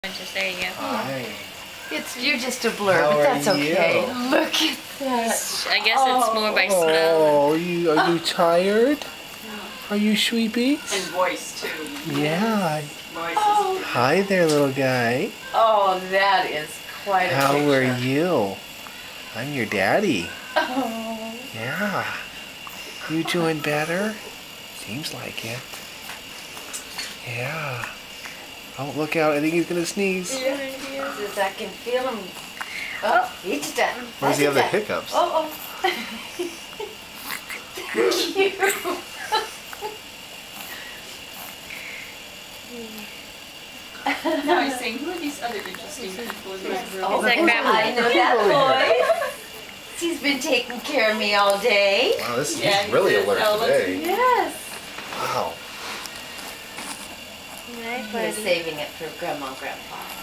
There you go. Hi. You're just a blur, How but that's are you? okay. Look at that. I guess it's more by smell. Oh, are you tired? Are you sleepy? And voice too. Yeah. Voice is Hi there, little guy. Oh, that is quite a How picture. are you? I'm your daddy. Oh. Yeah. You doing better? Seems like it. Yeah. Oh, look out. I think he's going to sneeze. I can feel him. Oh, he's done. Why does he have the hiccups? Oh, oh. Cute. Now he's saying, who are these other interesting people in my room? Oh, that grandma? I know that boy. He's been taking care of me all day. Wow, he's Yeah, he really did. alert Oh, look. today. Yes. Wow. Hi, We're buddy. saving it for Grandma and Grandpa.